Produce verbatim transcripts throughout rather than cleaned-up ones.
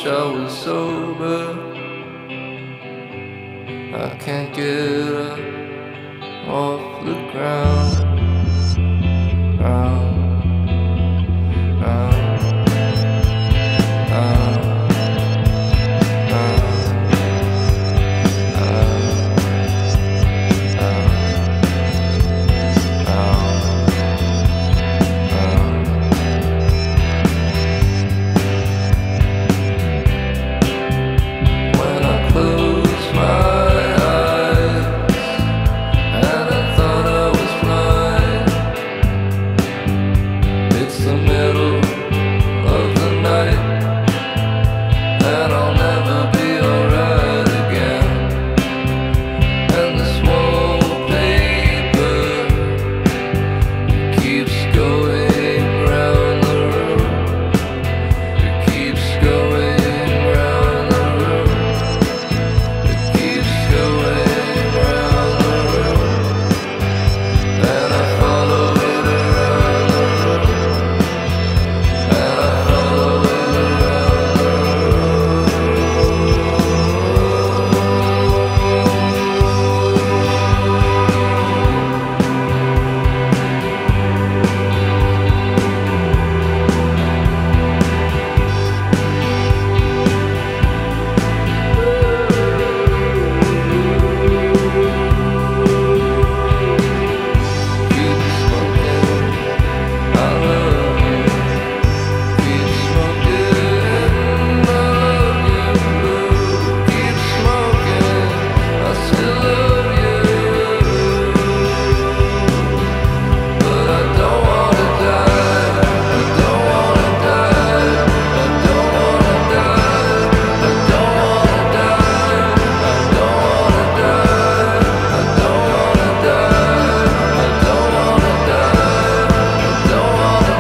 wish I was sober. I can't get up off the ground, round, round, round, round, when I close my eyes and I thought I was blind, it's the middle of the night and I'll never be alright again. And this wallpaper keeps going round the room. It keeps going round the room. It keeps going round the room. And I follow it around the room. And I follow it around the keep smoking. I love you. Keep smoking. I love you. Keep smoking. I still love you. But I don't wanna die. I don't wanna die. I don't wanna die. I don't wanna die. I don't wanna die. I don't wanna die. I don't wanna die. I don't wanna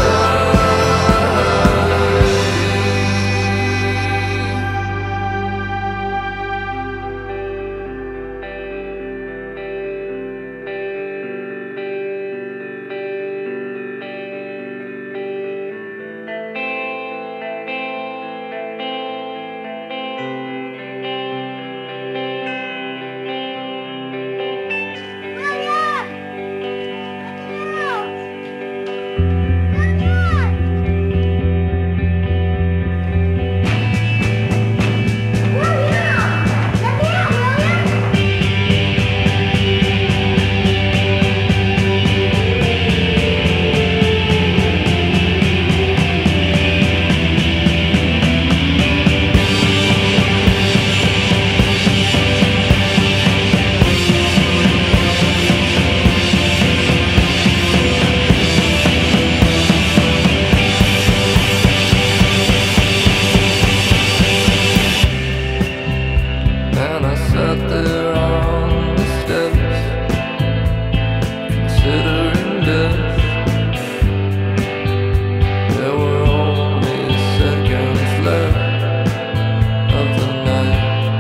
And I sat there on the steps, considering death. There were only seconds left of the night,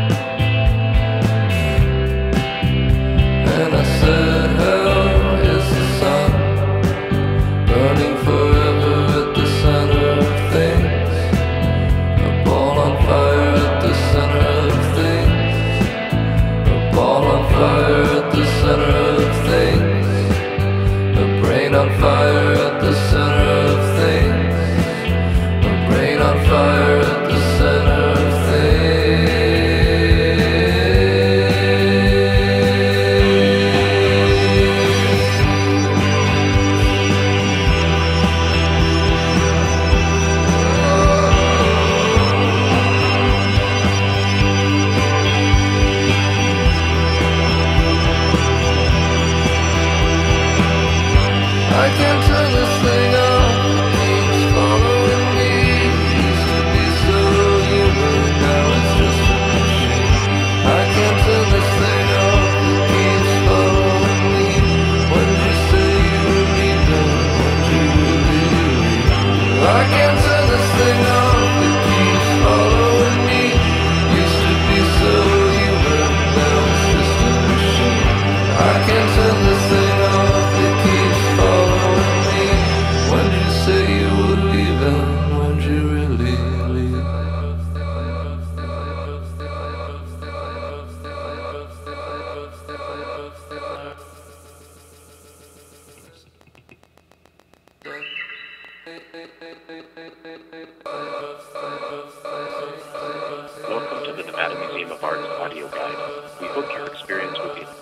and I said, hell is the sun, burning forever at the center of things, a ball on fire at the center of things. A ball on fire at the center of things. A brain on fire at the center of things. A brain on fire at the center of I can't turn this thing off, it keeps following me. Used to be so human, now it's just a machine. I can't turn this thing off, it keeps following me. When did you say you were leaving? When did you really leave? I can't turn this thing off, it keeps following me. Used to be so human, now it's just a machine. I can't turn this thing off, it keeps following me. Welcome to the Nevada Museum of Art's audio guide. We hope your experience will be...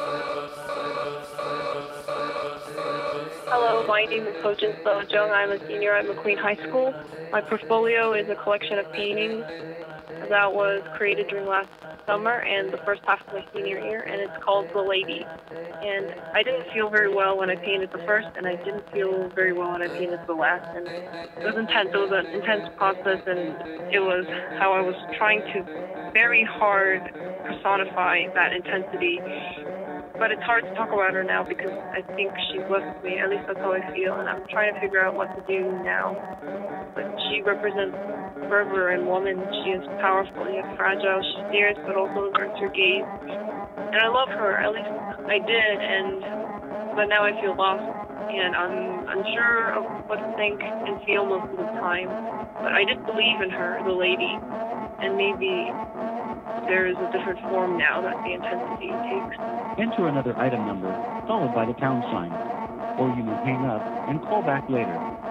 Hello, my name is Ho-Jin Seo-jung. I'm a senior at McQueen High School. My portfolio is a collection of paintings that was created during last summer and the first half of my senior year, and it's called The Lady. And I didn't feel very well when I painted the first, and I didn't feel very well when I painted the last. And it was intense. It was an intense process, and it was how I was trying to very hard personify that intensity. But it's hard to talk about her now because I think she's left me. At least that's how I feel, and I'm trying to figure out what to do now. But she represents fervor and woman. She is powerful yet fragile. She's fierce, but also averts her gaze. And I love her. At least I did. And but now I feel lost, and I'm unsure of what to think and feel most of the time. But I did believe in her, the lady, and maybe there is a different form now that the intensity takes. Enter another item number, followed by the pound sign, or you may hang up and call back later.